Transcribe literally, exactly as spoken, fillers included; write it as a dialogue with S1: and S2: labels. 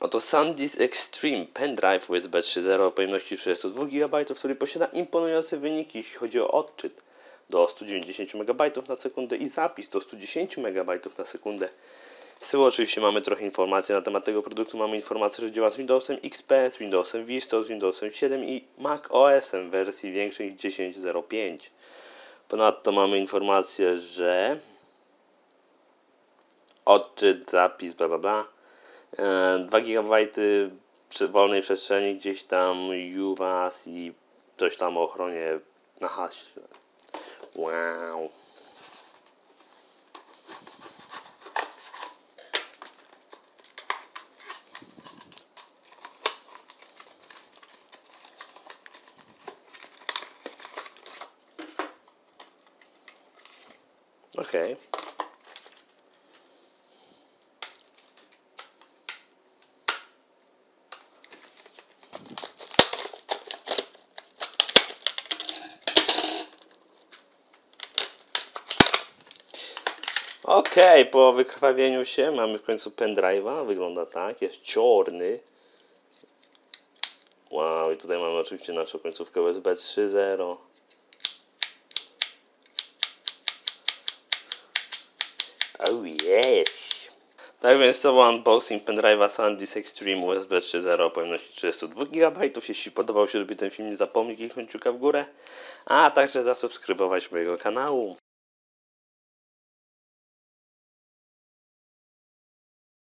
S1: Oto SanDisk Extreme Pendrive U S B trzy zero o pojemności trzydzieści dwa gigabajtów, który posiada imponujące wyniki, jeśli chodzi o odczyt do sto dziewięćdziesiąt megabajtów na sekundę i zapis do sto dziesięć megabajtów na sekundę. Z tyłu oczywiście mamy trochę informacji na temat tego produktu. Mamy informację, że działa z Windowsem X P, z Windowsem Vista, z Windowsem siedem i Mac O S-em w wersji większej niż dziesięć zero pięć. Ponadto mamy informację, że odczyt, zapis, bla bla bla, dwa gigabajty wolnej przestrzeni gdzieś tam, U W A S i coś tam o ochronie na haśle. Wow. Okej. Okej, okay, po wykrwawieniu się mamy w końcu pendrive'a. Wygląda tak, jest czarny. Wow, i tutaj mamy oczywiście naszą końcówkę U S B trzy zero. Oh yes! Tak więc to był unboxing pendrive'a SanDisk Extreme U S B trzy zero o pojemności trzydzieści dwa gigabajtów. Jeśli podobał się ten film, nie zapomnij kliknąć kciuka w górę, a także zasubskrybować mojego kanału.